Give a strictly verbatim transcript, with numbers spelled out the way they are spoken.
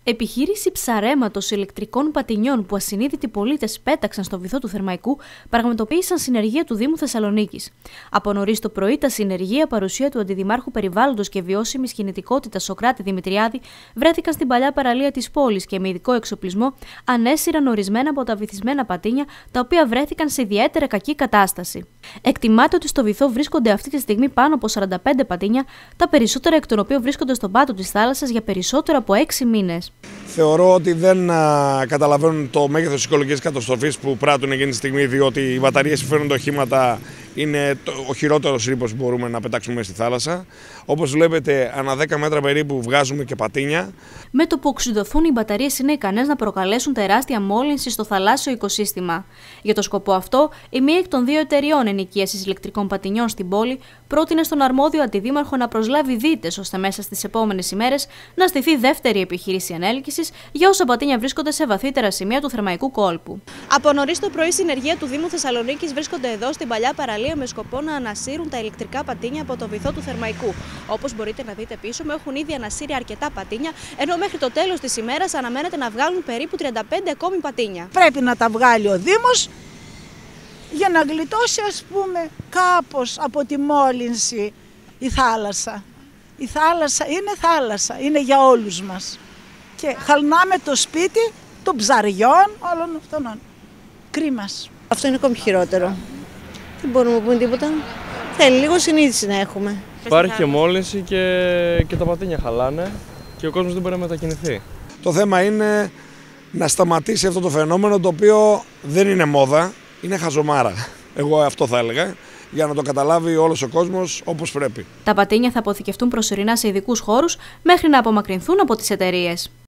Επιχείρηση ψαρέματος ηλεκτρικών πατινιών που ασυνείδητοι πολίτες πέταξαν στο βυθό του Θερμαϊκού πραγματοποίησαν συνεργεία του Δήμου Θεσσαλονίκης. Από νωρίς το πρωί, τα συνεργεία, παρουσία του Αντιδημάρχου Περιβάλλοντος και Βιώσιμης Κινητικότητας Σωκράτη Δημητριάδη, βρέθηκαν στην παλιά παραλία της πόλης και με ειδικό εξοπλισμό ανέσυραν ορισμένα από τα βυθισμένα πατίνια, τα οποία βρέθηκαν σε ιδιαίτερα κακή κατάσταση. Εκτιμάται ότι στο βυθό βρίσκονται αυτή τη στιγμή πάνω από σαράντα πέντε πατίνια, τα περισσότερα εκ των οποίων βρίσκονται στον πάτο της θάλασσας για περισσότερο από έξι μήνες. Θεωρώ ότι δεν α, καταλαβαίνουν το μέγεθος της οικολογικής καταστροφής που πράττουν εκείνη τη στιγμή, διότι οι μπαταρίες που φέρνουν τα οχήματα είναι το, ο χειρότερος ρήπος που μπορούμε να πετάξουμε μέσα στη θάλασσα. Όπως βλέπετε, ανά δέκα μέτρα περίπου βγάζουμε και πατίνια. Με το που οξυδωθούν, οι μπαταρίες είναι ικανές να προκαλέσουν τεράστια μόλυνση στο θαλάσσιο οικοσύστημα. Για το σκοπό αυτό, η μία εκ των δύο εταιριών ενοικίασης ηλεκτρικών πατινιών στην πόλη πρότεινε στον αρμόδιο αντιδήμαρχο να προσλάβει δίτες, ώστε μέσα στις επόμενες ημέρες να στηθεί δεύτερη επιχείρηση ανέλκυσης για όσα πατίνια βρίσκονται σε βαθύτερα σημεία του Θερμαϊκού κόλπου. Από νωρίς το πρωί, συνεργεία του Δήμου Θεσσαλονίκης βρίσκονται εδώ στην παλιά παραλία με σκοπό να ανασύρουν τα ηλεκτρικά πατίνια από το βυθό του Θερμαϊκού. Όπως μπορείτε να δείτε πίσω μου, έχουν ήδη ανασύρει αρκετά πατίνια, ενώ μέχρι το τέλος της ημέρας αναμένεται να βγάλουν περίπου τριάντα πέντε ακόμη πατίνια. Πρέπει να τα βγάλει ο Δήμος για να γλιτώσει, ας πούμε, κάπως από τη μόλυνση η θάλασσα. Η θάλασσα είναι θάλασσα, είναι για όλους μας. Και χαλνάμε το σπίτι των ψαριών, όλων αυτών. Κρίμας. Αυτό είναι ακόμη χειρότερο. Δεν μπορούμε να πούμε τίποτα. Θέλει λίγο συνείδηση να έχουμε. Υπάρχει και μόλυνση και, και τα πατίνια χαλάνε και ο κόσμος δεν μπορεί να μετακινηθεί. Το θέμα είναι να σταματήσει αυτό το φαινόμενο, το οποίο δεν είναι μόδα, είναι χαζομάρα. Εγώ αυτό θα έλεγα, για να το καταλάβει όλος ο κόσμος όπως πρέπει. Τα πατίνια θα αποθηκευτούν προσωρινά σε ειδικούς χώρους μέχρι να απομακρυνθούν από τις εταιρείες.